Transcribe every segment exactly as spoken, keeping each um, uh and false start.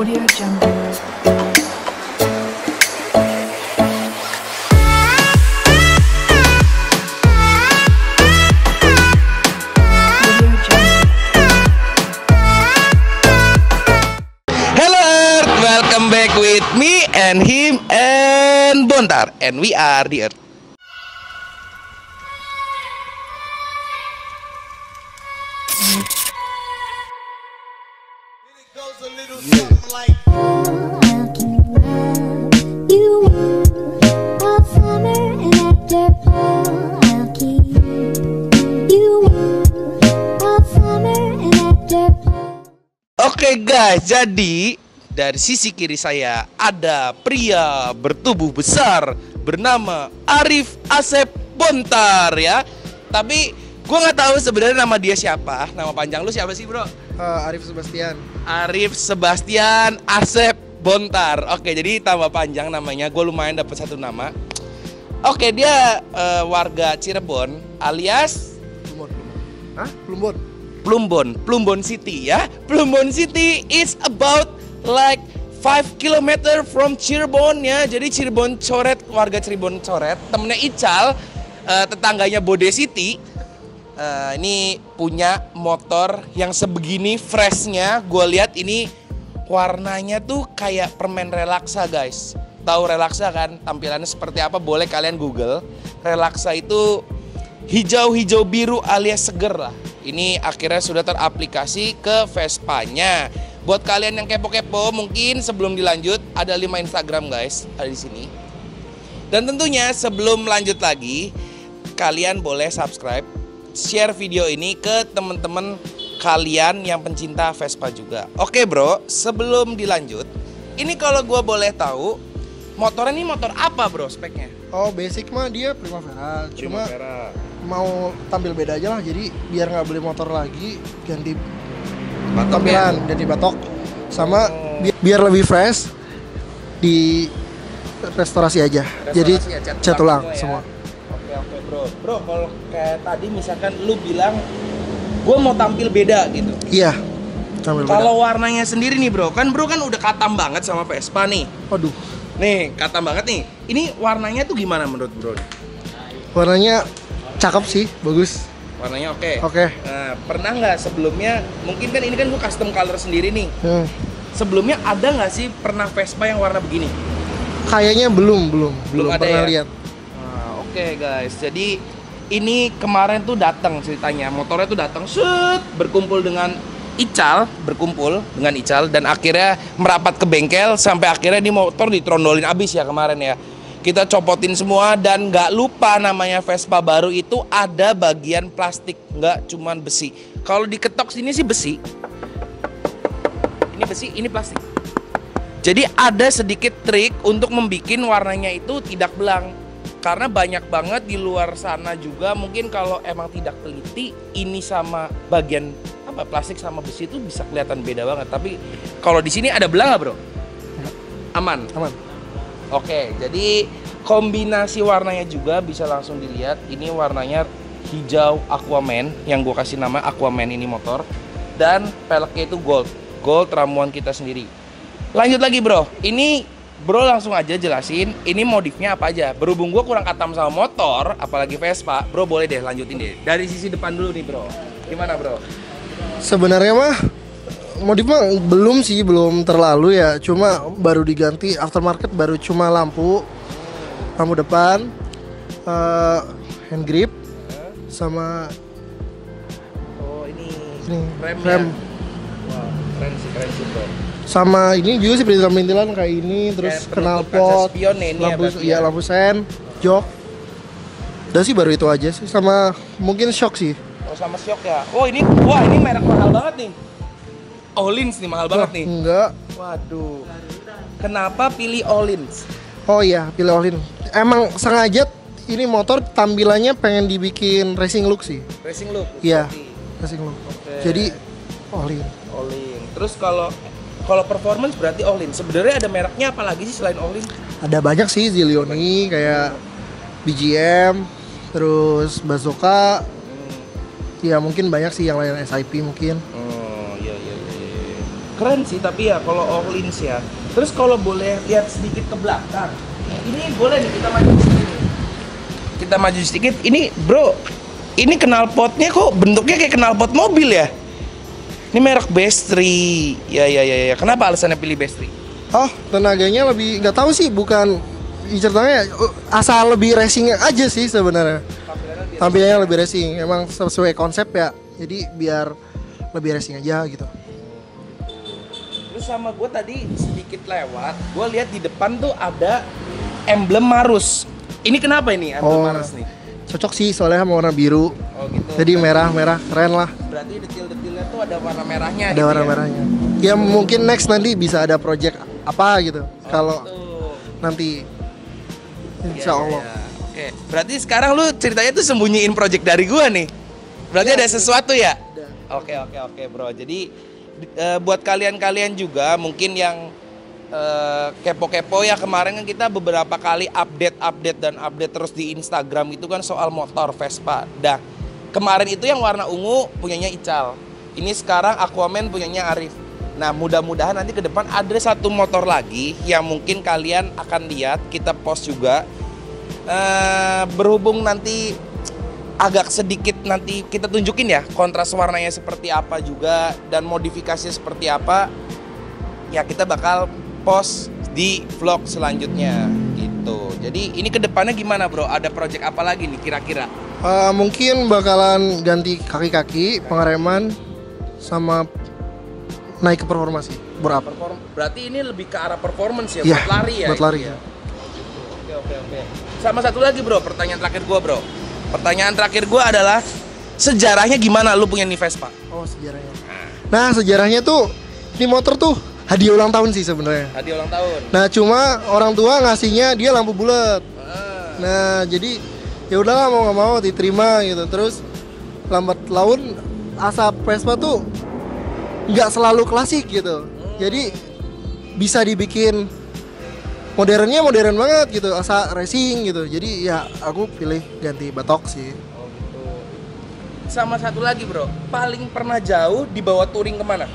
Audio Jungle. Welcome back with me and him and Bontar, and we are the Earth. Oke guys, jadi dari sisi kiri saya ada pria bertubuh besar bernama Arif Asep Bontar ya. Tapi gue nggak tahu sebenarnya nama dia siapa. Nama panjang lu siapa sih bro? Uh, Arif Sebastian. Arif Sebastian Asep Bontar. Oke, jadi tambah panjang namanya. Gue lumayan dapat satu nama. Oke, dia uh, warga Cirebon alias Plumbon. Hah? Plumbon. Plumbon, Plumbon City ya. Plumbon City is about like five kilometer from Cirebon ya. Jadi Cirebon Coret, warga Cirebon Coret, temennya Ical, uh, tetangganya Bode City. Uh, ini punya motor yang sebegini freshnya. Gue lihat ini warnanya tuh kayak permen relaksa guys. Tahu relaksa kan? Tampilannya seperti apa? Boleh kalian Google. Relaksa itu hijau-hijau biru alias seger lah. Ini akhirnya sudah teraplikasi ke Vespanya. Buat kalian yang kepo-kepo, mungkin sebelum dilanjut ada lima Instagram guys, ada di sini. Dan tentunya sebelum lanjut lagi, kalian boleh subscribe, share video ini ke teman-teman kalian yang pencinta Vespa juga. Oke bro, sebelum dilanjut, ini kalau gue boleh tahu, motornya ini motor apa bro speknya? Oh basic mah dia Primavera. Cuma Primavera. mau tampil beda aja lah, jadi biar nggak beli motor lagi, ganti Batok tampilan, ya? ganti batok. Sama Oh. bi- biar lebih fresh, di restorasi aja. Restorasi jadi ya, cat cat ulang ulang semua semua. ya? Oke oke bro, bro kalau kayak tadi misalkan lu bilang gue mau tampil beda gitu. Iya, tampil beda. Kalau warnanya sendiri nih bro, kan bro kan udah katam banget sama Vespa nih. Waduh, Nih katam banget nih. Ini warnanya tuh gimana menurut bro? warnanya cakep sih, bagus. Warnanya oke. Oke. Nah pernah nggak sebelumnya? Mungkin kan ini kan gue custom color sendiri nih. Hmm. Sebelumnya ada nggak sih pernah Vespa yang warna begini? Kayaknya belum, belum, belum, ada pernah ya? lihat. Nah, oke guys, jadi ini kemarin tuh datang ceritanya, motornya tuh datang set berkumpul dengan Ical, berkumpul dengan Ical dan akhirnya merapat ke bengkel sampai akhirnya ini motor ditrondolin abis ya kemarin ya. Kita copotin semua dan nggak lupa namanya Vespa baru itu ada bagian plastik, nggak cuman besi. Kalau diketok sini sih besi, ini besi, ini plastik. Jadi ada sedikit trik untuk membuat warnanya itu tidak belang. Karena banyak banget di luar sana juga mungkin kalau emang tidak teliti ini sama bagian apa plastik sama besi itu bisa kelihatan beda banget. Tapi kalau di sini ada belang nggak bro? Aman. Aman. Oke, jadi kombinasi warnanya juga bisa langsung dilihat. Ini warnanya hijau Aquaman yang gue kasih nama Aquaman ini motor. Dan peleknya itu gold, gold ramuan kita sendiri. Lanjut lagi bro, ini bro langsung aja jelasin ini modifnya apa aja. Berhubung gue kurang katam sama motor, apalagi Vespa, bro boleh deh lanjutin deh. Dari sisi depan dulu nih bro, gimana bro? Sebenarnya mah modif mah belum sih, belum terlalu ya. Cuma baru diganti aftermarket, baru cuma lampu, lampu depan, uh, hand grip, sama Oh ini, ini rem, rem. ya? Wah keren sih, keren sih bro. Sama ini juga sih perintilan-perintilan kayak ini, terus Kayak knalpot, penutup kaca spion ya ini ya lampu, berarti iya ya? lampu sen, jok. Udah sih baru itu aja sih, sama mungkin shock sih. Oh sama shock ya. Oh ini, wah ini merek mahal banget nih. Olins nih mahal banget Wah, nih. Enggak. Waduh. Kenapa pilih Olins? Oh iya, pilih Olin. Emang sengaja ini motor tampilannya pengen dibikin racing look sih. Racing look. Iya, seperti racing look. Oke. Jadi Olin. Olin. Terus kalau kalau performance berarti Olin. Sebenarnya ada mereknya apa lagi sih selain Olin? Ada banyak sih, Zilioni kayak B G M, terus Bazooka. Hmm. Ya mungkin banyak sih yang lain, S I P mungkin. Oh iya iya iya. Keren sih, tapi ya kalau all in sih ya. Terus kalau boleh lihat sedikit ke belakang, ini boleh nih kita maju sedikit. Kita maju sedikit. Ini bro, ini knalpotnya kok bentuknya kayak knalpot mobil ya? Ini merek Bestri. Ya ya ya ya. Kenapa alasannya pilih Bestri? Oh, tenaganya lebih nggak tahu sih, bukan ceritanya asal lebih racing aja sih sebenarnya. Tampilannya lebih racing, emang sesuai konsep ya. Jadi biar lebih racing aja gitu. Terus sama gue tadi sedikit lewat, gue lihat di depan tuh ada emblem Marus. Ini kenapa ini emblem Oh, Marus nih? cocok sih soalnya sama warna biru. Oh gitu. Jadi merah-merah keren lah. Berarti detail-detailnya tuh ada warna merahnya. Ada gitu warna ya? merahnya. Ya mungkin next nanti bisa ada project apa gitu. Oh, Kalau gitu. nanti Ya, insya Allah. ya, ya. Oke, berarti sekarang lu ceritanya tuh sembunyiin project dari gua nih. Berarti Ya, ada sesuatu ya? ada. Oke, oke, oke, bro. Jadi eh, buat kalian-kalian juga mungkin yang eh, kepo-kepo ya, kemarin kan kita beberapa kali update-update dan update terus di Instagram itu kan soal motor Vespa. Dah, kemarin itu yang warna ungu punyanya Ical. Ini sekarang Aquaman punyanya Arif. Nah, mudah-mudahan nanti ke depan ada satu motor lagi yang mungkin kalian akan lihat, kita post juga. Uh, berhubung nanti agak sedikit nanti kita tunjukin ya kontras warnanya seperti apa juga dan modifikasinya seperti apa, ya kita bakal post di vlog selanjutnya gitu. Jadi ini kedepannya gimana bro? Ada project apa lagi nih kira-kira? Uh, mungkin bakalan ganti kaki-kaki, pengereman, sama naik ke performasi. Berapa? Perform berarti ini lebih ke arah performance ya, Ya, buat lari ya? buat lari ini ya. Oke oke oke. Sama satu lagi bro, pertanyaan terakhir gua bro. Pertanyaan terakhir gua adalah sejarahnya gimana lu punya nih Vespa? Oh, sejarahnya. Nah, sejarahnya tuh ini motor tuh hadiah ulang tahun sih sebenarnya. Hadiah ulang tahun. Nah, cuma orang tua ngasihnya dia lampu bulat. Ah. Nah, jadi ya udahlah mau nggak mau diterima gitu. Terus lambat laun asap Vespa tuh nggak selalu klasik gitu. Jadi bisa dibikin modernnya modern banget gitu, asa racing gitu. Jadi ya aku pilih ganti batok sih. Oh gitu. Sama satu lagi bro, paling pernah jauh dibawa touring kemana?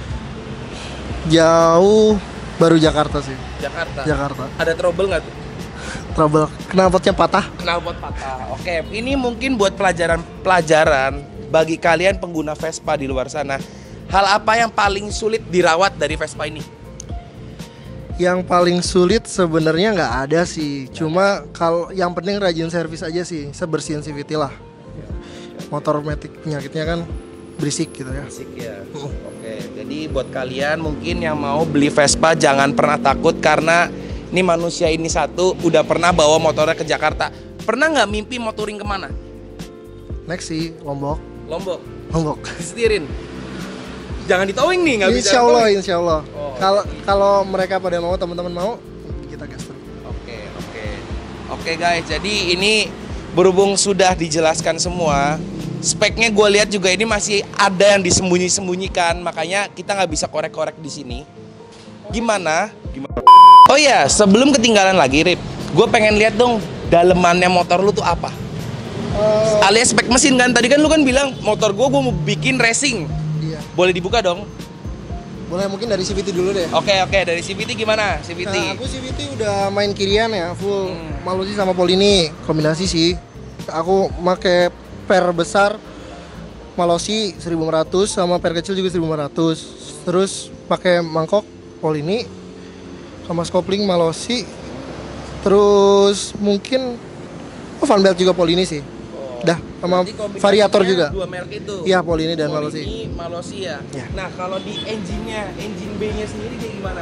Jauh baru Jakarta sih. Jakarta. Jakarta. Ada trouble nggak tuh? Trouble knalpotnya patah. Knalpot patah. Oke, ini mungkin buat pelajaran-pelajaran bagi kalian pengguna Vespa di luar sana. Hal apa yang paling sulit dirawat dari Vespa ini? Yang paling sulit sebenarnya nggak ada sih. Cuma kalau yang penting rajin servis aja sih, sebersihin C V T lah. Motor matic penyakitnya kan berisik gitu ya. Asik ya. Oke, jadi buat kalian mungkin yang mau beli Vespa jangan pernah takut karena ini manusia ini satu udah pernah bawa motornya ke Jakarta. Pernah nggak mimpi mau touring kemana? Next sih Lombok. Lombok. Lombok. Setirin. Jangan ditowing nih, nggak bisa. Insya Allah, ditowing. insya Allah. Oh, Kalau kalau mereka pada mau, teman-teman mau, kita gas terus. Oke, oke. Oke guys, jadi ini berhubung sudah dijelaskan semua, speknya gue lihat juga ini masih ada yang disembunyi-sembunyikan, makanya kita nggak bisa korek-korek di sini. Gimana? Gimana? Oh ya, sebelum ketinggalan lagi, Rip, gue pengen lihat dong dalemannya motor lu tuh apa? Uh, Alias spek mesin kan, tadi kan lu kan bilang motor gue gue mau bikin racing. iya. Boleh dibuka dong? Boleh mungkin dari C V T dulu deh. Oke, oke, dari C V T gimana? C V T. Nah, aku C V T udah main kirian ya, full Hmm. Malusi sama Polini, kombinasi sih. Aku make per besar Malosi seribu lima ratus sama per kecil juga seribu lima ratus. Terus pakai mangkok Polini sama skopling Malosi. Terus mungkin oh, fan belt juga Polini sih. Oh, Dah sama berarti kombinasinya variator juga. Dua merek itu. Iya, Polini dan Polini, Malosi. Malosi ya. Ya. Nah, kalau di engine-nya, engine bay-nya sendiri kayak gimana?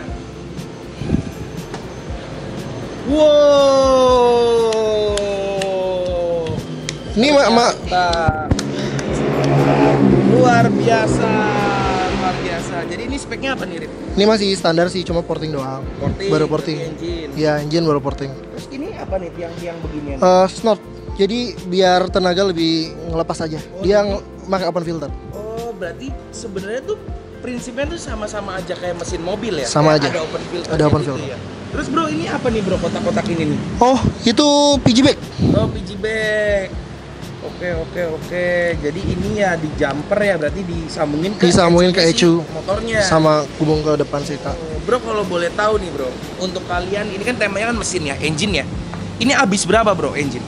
Wow. Ini mak ma Mantap. Luar biasa, luar biasa. Jadi ini speknya apa nih, Rip? ini masih standar sih, cuma porting doang. Porting, Baru berarti porting. engine. Iya, engine baru porting. Terus ini apa nih tiang-tiang beginian? Eh, snot. Jadi biar tenaga lebih ngelepas aja. Dia ng- pakai open filter. Oh, berarti sebenarnya tuh prinsipnya tuh sama-sama aja kayak mesin mobil ya? Sama Kayak aja. Ada open filter. Ada open filter. Ya? Terus bro, ini apa nih bro kotak-kotak ini nih? Oh, itu P G bag. Oh, P G bag. Oke oke oke. Jadi ini ya di jumper ya, berarti disambungin ke Disambungin ke si ecu motornya. sama gubung ke depan sita. Oh, bro, kalau boleh tahu nih bro, untuk kalian ini kan temanya kan mesin ya, engine ya. Ini habis berapa bro engine?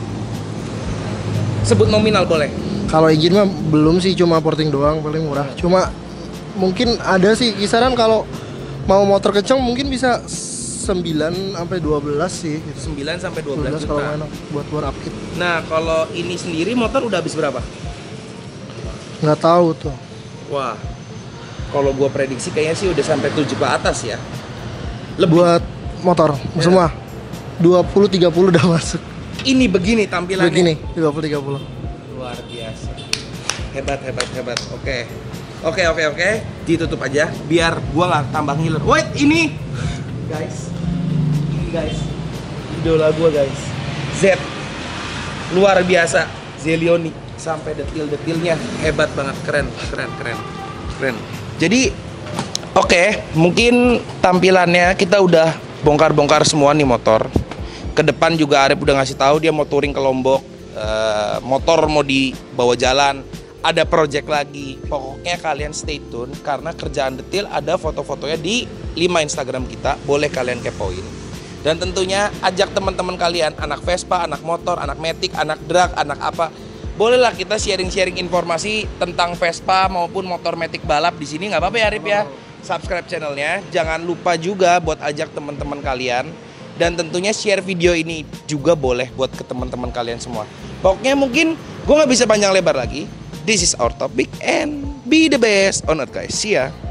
Sebut nominal boleh. Kalau engine mah belum sih, cuma porting doang paling murah. Cuma mungkin ada sih kisaran kalau mau motor kenceng mungkin bisa sembilan sampai dua belas sih gitu. sembilan sampai dua belas kalau juta. enak buat buat upkeep. Nah, kalau ini sendiri motor udah habis berapa? Nggak tahu tuh. Wah. Kalau gua prediksi kayaknya sih udah sampai tujuh ke atas ya. Lebih. Buat motor Ya. semua dua puluh tiga puluh udah masuk. Ini begini tampilannya. Begini dua puluh tiga puluh. Luar biasa. Hebat hebat hebat. Oke. Oke oke oke. Ditutup aja biar gua nggak tambah ngiler. Wait, ini guys. Ini guys. Idola gua guys. Z. Luar biasa. Zelioni sampai detil-detilnya hebat banget, keren, keren, keren. Keren. Jadi oke, mungkin tampilannya kita udah bongkar-bongkar semua nih motor. Ke depan juga Arif udah ngasih tahu dia mau touring ke Lombok. Uh, motor mau dibawa jalan, ada project lagi. Pokoknya kalian stay tune karena kerjaan detail ada foto-fotonya di lima Instagram kita, boleh kalian kepoin. Dan tentunya ajak teman-teman kalian, anak Vespa, anak motor, anak Matic, anak drag, anak apa, bolehlah kita sharing-sharing informasi tentang Vespa maupun motor Matic balap di sini, nggak apa-apa ya Arif ya. Subscribe channelnya, jangan lupa juga buat ajak teman-teman kalian. Dan tentunya share video ini juga boleh buat ke teman-teman kalian semua. Pokoknya mungkin gue nggak bisa panjang lebar lagi. This is our topic and be the best on earth guys. See ya.